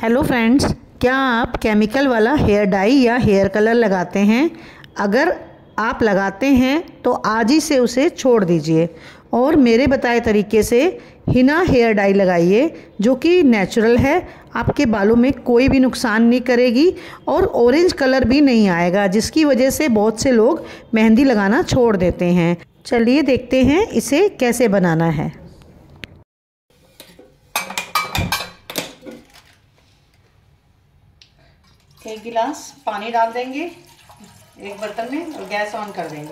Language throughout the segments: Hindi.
हेलो फ्रेंड्स, क्या आप केमिकल वाला हेयर डाई या हेयर कलर लगाते हैं? अगर आप लगाते हैं तो आज ही से उसे छोड़ दीजिए और मेरे बताए तरीके से हिना हेयर डाई लगाइए, जो कि नेचुरल है, आपके बालों में कोई भी नुकसान नहीं करेगी और ऑरेंज कलर भी नहीं आएगा, जिसकी वजह से बहुत से लोग मेहंदी लगाना छोड़ देते हैं। चलिए देखते हैं इसे कैसे बनाना है। एक गिलास पानी डाल देंगे एक बर्तन में और गैस ऑन कर देंगे।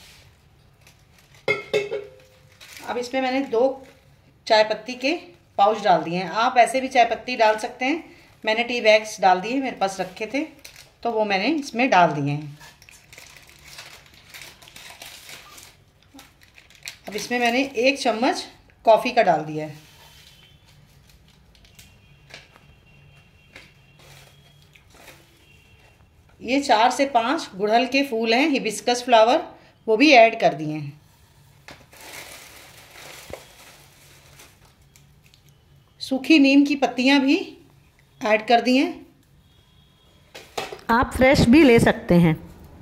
अब इसमें मैंने 2 चाय पत्ती के पाउच डाल दिए हैं। आप ऐसे भी चाय पत्ती डाल सकते हैं। मैंने टी बैग्स डाल दिए, मेरे पास रखे थे तो वो मैंने इसमें डाल दिए हैं। अब इसमें मैंने 1 चम्मच कॉफ़ी का डाल दिया है। ये 4 से 5 गुड़हल के फूल हैं, हिबिस्कस फ्लावर, वो भी ऐड कर दिए हैं। सूखी नीम की पत्तियां भी ऐड कर दी हैं। आप फ्रेश भी ले सकते हैं।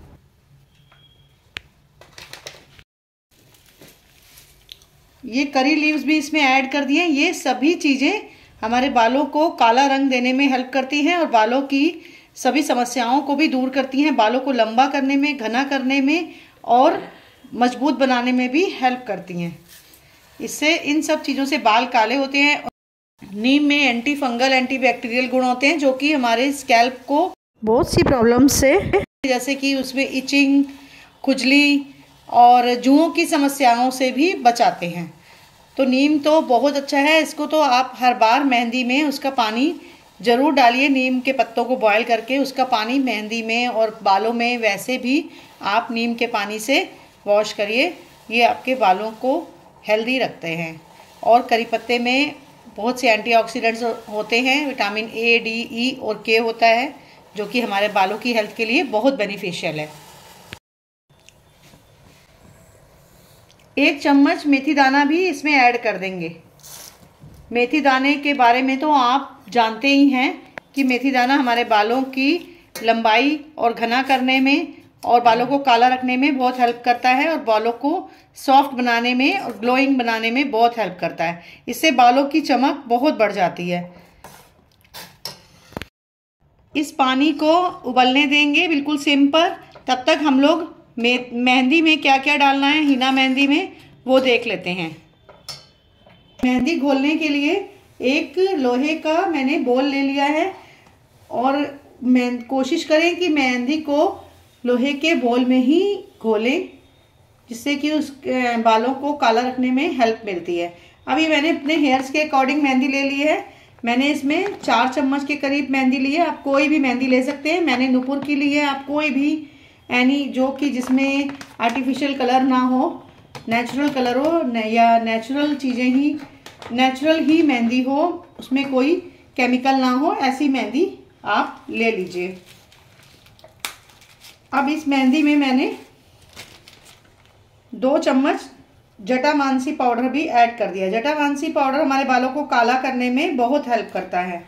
ये करी लीव्स भी इसमें ऐड कर दिए। ये सभी चीज़ें हमारे बालों को काला रंग देने में हेल्प करती हैं और बालों की सभी समस्याओं को भी दूर करती हैं। बालों को लंबा करने में, घना करने में और मजबूत बनाने में भी हेल्प करती हैं। इससे इन सब चीज़ों से बाल काले होते हैं। नीम में एंटी फंगल, एंटी बैक्टीरियल गुण होते हैं, जो कि हमारे स्कैल्प को बहुत सी प्रॉब्लम्स से, जैसे कि उसमें इचिंग, खुजली और जुओं की समस्याओं से भी बचाते हैं। तो नीम तो बहुत अच्छा है। इसको तो आप हर बार मेहंदी में उसका पानी ज़रूर डालिए। नीम के पत्तों को बॉयल करके उसका पानी मेहंदी में और बालों में, वैसे भी आप नीम के पानी से वॉश करिए। ये आपके बालों को हेल्दी रखते हैं। और करी पत्ते में बहुत से एंटीऑक्सीडेंट्स होते हैं। विटामिन ए, डी, ई और के होता है, जो कि हमारे बालों की हेल्थ के लिए बहुत बेनिफिशियल है। 1 चम्मच मेथी दाना भी इसमें ऐड कर देंगे। मेथी दाने के बारे में तो आप जानते ही हैं कि मेथी दाना हमारे बालों की लंबाई और घना करने में और बालों को काला रखने में बहुत हेल्प करता है और बालों को सॉफ्ट बनाने में और ग्लोइंग बनाने में बहुत हेल्प करता है। इससे बालों की चमक बहुत बढ़ जाती है। इस पानी को उबलने देंगे बिल्कुल सिम पर। तब तक हम लोग मेहंदी में क्या क्या डालना है, हिना मेहंदी में, वो देख लेते हैं। मेहंदी घोलने के लिए एक लोहे का मैंने बोल ले लिया है और कोशिश करें कि मेहंदी को लोहे के बोल में ही घोलें, जिससे कि उस बालों को काला रखने में हेल्प मिलती है। अभी मैंने अपने हेयर्स के अकॉर्डिंग मेहंदी ले ली है। मैंने इसमें 4 चम्मच के करीब मेहंदी ली है। आप कोई भी मेहंदी ले सकते हैं। मैंने नुपुर की ली है। आप कोई भी एनी, जो कि जिसमें आर्टिफिशियल कलर ना हो, नेचुरल कलर हो या नेचुरल चीज़ें ही, नेचुरल ही मेहंदी हो, उसमें कोई केमिकल ना हो, ऐसी मेहंदी आप ले लीजिए। अब इस मेहंदी में मैंने 2 चम्मच जटामांसी पाउडर भी ऐड कर दिया। जटामांसी पाउडर हमारे बालों को काला करने में बहुत हेल्प करता है।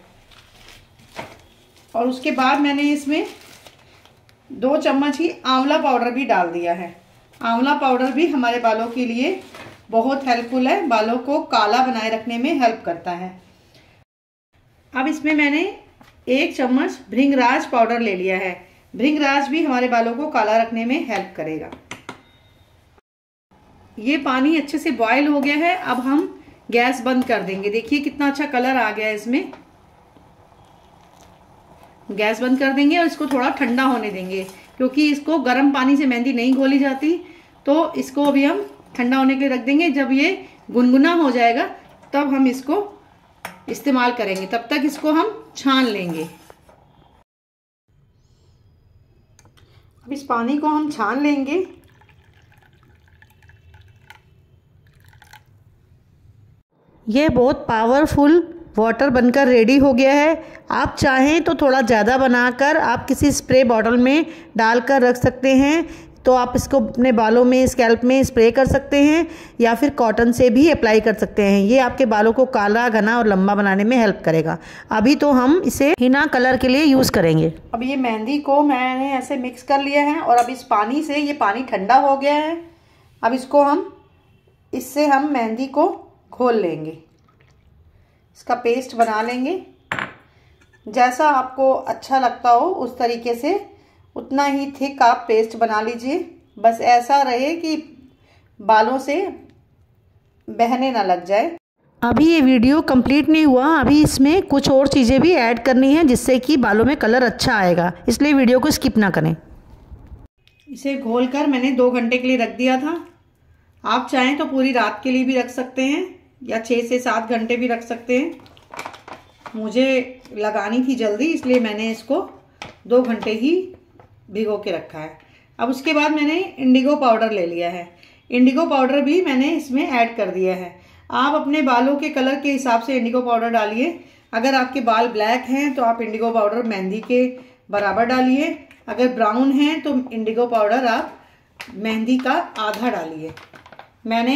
और उसके बाद मैंने इसमें 2 चम्मच ही आंवला पाउडर भी डाल दिया है। आंवला पाउडर भी हमारे बालों के लिए बहुत हेल्पफुल है, बालों को काला बनाए रखने में हेल्प करता है। अब इसमें मैंने 1 चम्मच भृंगराज पाउडर ले लिया है। भृंगराज भी हमारे बालों को काला रखने में हेल्प करेगा। ये पानी अच्छे से बॉयल हो गया है। अब हम गैस बंद कर देंगे। देखिए कितना अच्छा कलर आ गया है इसमें। गैस बंद कर देंगे और इसको थोड़ा ठंडा होने देंगे, क्योंकि इसको गर्म पानी से मेहंदी नहीं घोली जाती। तो इसको अभी हम ठंडा होने के लिए रख देंगे। जब ये गुनगुना हो जाएगा तब हम इसको इस्तेमाल करेंगे। तब तक इसको हम छान लेंगे। अब इस पानी को हम छान लेंगे। ये बहुत पावरफुल वाटर बनकर रेडी हो गया है। आप चाहें तो थोड़ा ज़्यादा बनाकर आप किसी स्प्रे बॉटल में डालकर रख सकते हैं। तो आप इसको अपने बालों में, स्कैल्प में स्प्रे कर सकते हैं या फिर कॉटन से भी अप्लाई कर सकते हैं। ये आपके बालों को काला, घना और लंबा बनाने में हेल्प करेगा। अभी तो हम इसे हिना कलर के लिए यूज़ करेंगे। अब ये मेहंदी को मैंने ऐसे मिक्स कर लिया है और अब इस पानी से, ये पानी ठंडा हो गया है, अब इससे हम मेहंदी को घोल लेंगे, इसका पेस्ट बना लेंगे। जैसा आपको अच्छा लगता हो उस तरीके से उतना ही थिक आप पेस्ट बना लीजिए। बस ऐसा रहे कि बालों से बहने ना लग जाए। अभी ये वीडियो कंप्लीट नहीं हुआ, अभी इसमें कुछ और चीज़ें भी ऐड करनी है जिससे कि बालों में कलर अच्छा आएगा, इसलिए वीडियो को स्किप ना करें। इसे घोलकर मैंने 2 घंटे के लिए रख दिया था। आप चाहें तो पूरी रात के लिए भी रख सकते हैं या 6 से 7 घंटे भी रख सकते हैं। मुझे लगानी थी जल्दी, इसलिए मैंने इसको 2 घंटे ही भिगो के रखा है। अब उसके बाद मैंने इंडिगो पाउडर ले लिया है। इंडिगो पाउडर भी मैंने इसमें ऐड कर दिया है। आप अपने बालों के कलर के हिसाब से इंडिगो पाउडर डालिए। अगर आपके बाल ब्लैक हैं तो आप इंडिगो पाउडर मेहंदी के बराबर डालिए। अगर ब्राउन है तो इंडिगो पाउडर आप मेहंदी का आधा डालिए। मैंने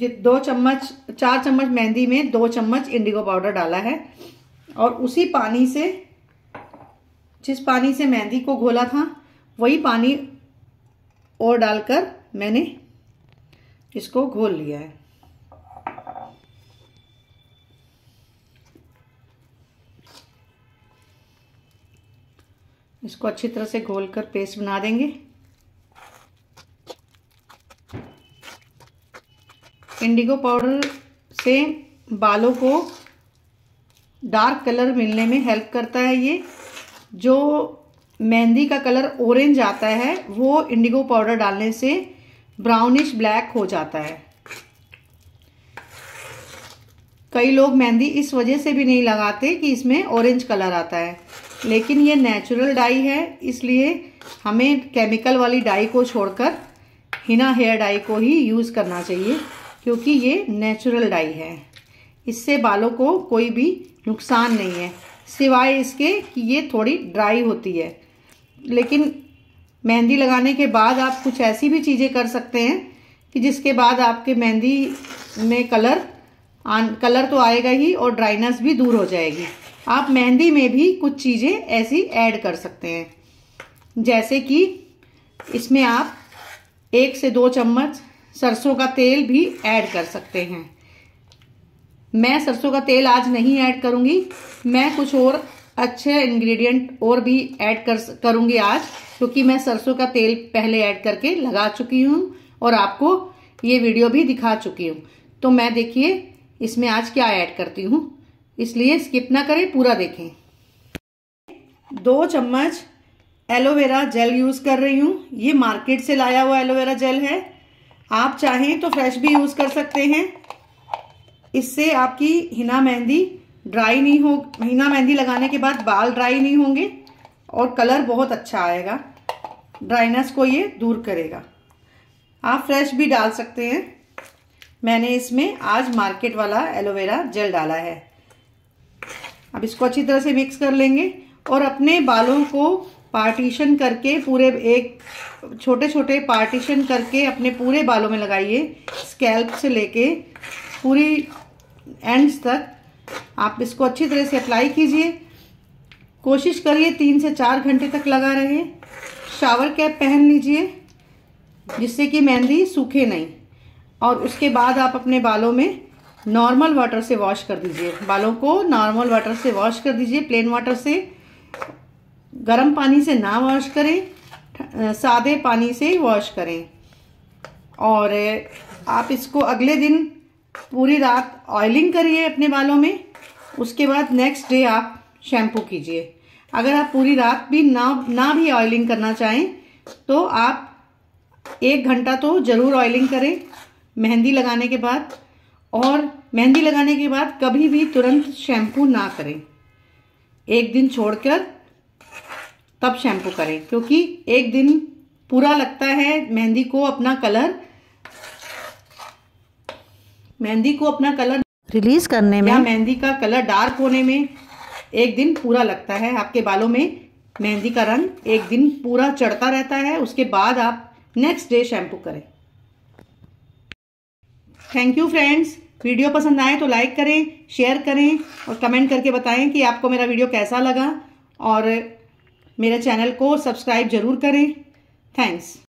4 चम्मच मेहंदी में 2 चम्मच इंडिगो पाउडर डाला है और उसी पानी से, जिस पानी से मेहंदी को घोला था वही पानी और डालकर मैंने इसको घोल लिया है। इसको अच्छी तरह से घोलकर पेस्ट बना देंगे। इंडिगो पाउडर से बालों को डार्क कलर मिलने में हेल्प करता है। ये जो मेहंदी का कलर ऑरेंज आता है वो इंडिगो पाउडर डालने से ब्राउनिश ब्लैक हो जाता है। कई लोग मेहंदी इस वजह से भी नहीं लगाते कि इसमें ऑरेंज कलर आता है, लेकिन ये नेचुरल डाई है, इसलिए हमें केमिकल वाली डाई को छोड़कर हिना हेयर डाई को ही यूज़ करना चाहिए, क्योंकि ये नेचुरल डाई है। इससे बालों को कोई भी नुकसान नहीं है, सिवाय इसके कि ये थोड़ी ड्राई होती है। लेकिन मेहंदी लगाने के बाद आप कुछ ऐसी भी चीज़ें कर सकते हैं कि जिसके बाद आपके मेहंदी में कलर तो आएगा ही और ड्राइनेस भी दूर हो जाएगी। आप मेहंदी में भी कुछ चीज़ें ऐसी ऐड कर सकते हैं, जैसे कि इसमें आप 1 से 2 चम्मच सरसों का तेल भी ऐड कर सकते हैं। मैं सरसों का तेल आज नहीं ऐड करूंगी, मैं कुछ और अच्छे इंग्रेडिएंट और भी ऐड करूंगी आज, क्योंकि मैं सरसों का तेल पहले ऐड करके लगा चुकी हूँ और आपको ये वीडियो भी दिखा चुकी हूँ। तो मैं देखिए इसमें आज क्या ऐड करती हूँ, इसलिए स्किप ना करें, पूरा देखें। 2 चम्मच एलोवेरा जेल यूज़ कर रही हूँ। ये मार्केट से लाया हुआ एलोवेरा जेल है, आप चाहें तो फ्रेश भी यूज़ कर सकते हैं। इससे आपकी हिना मेहंदी ड्राई नहीं हो, हिना मेहंदी लगाने के बाद बाल ड्राई नहीं होंगे और कलर बहुत अच्छा आएगा। ड्राइनेस को ये दूर करेगा। आप फ्रेश भी डाल सकते हैं। मैंने इसमें आज मार्केट वाला एलोवेरा जेल डाला है। अब इसको अच्छी तरह से मिक्स कर लेंगे और अपने बालों को पार्टीशन करके, पूरे एक छोटे छोटे पार्टीशन करके अपने पूरे बालों में लगाइए। स्कैल्प से लेके पूरी एंड्स तक आप इसको अच्छी तरह से अप्लाई कीजिए। कोशिश करिए 3 से 4 घंटे तक लगा रहे। शावर कैप पहन लीजिए जिससे कि मेहंदी सूखे नहीं, और उसके बाद आप अपने बालों में नॉर्मल वाटर से वॉश कर दीजिए। बालों को नॉर्मल वाटर से वॉश कर दीजिए, प्लेन वाटर से। गर्म पानी से ना वॉश करें, सादे पानी से वॉश करें। और आप इसको अगले दिन पूरी रात ऑयलिंग करिए अपने बालों में। उसके बाद नेक्स्ट डे आप शैम्पू कीजिए। अगर आप पूरी रात भी ना भी ऑयलिंग करना चाहें तो आप 1 घंटा तो ज़रूर ऑयलिंग करें मेहंदी लगाने के बाद। और मेहंदी लगाने के बाद कभी भी तुरंत शैम्पू ना करें, 1 दिन छोड़कर तब शैम्पू करें, क्योंकि 1 दिन पूरा लगता है मेहंदी को अपना कलर रिलीज करने में, या मेहंदी का कलर डार्क होने में 1 दिन पूरा लगता है। आपके बालों में मेहंदी का रंग 1 दिन पूरा चढ़ता रहता है। उसके बाद आप नेक्स्ट डे शैम्पू करें। Thank you friends. वीडियो पसंद आए तो लाइक करें, शेयर करें और कमेंट करके बताएं कि आपको मेरा वीडियो कैसा लगा, और मेरे चैनल को सब्सक्राइब जरूर करें। थैंक्स।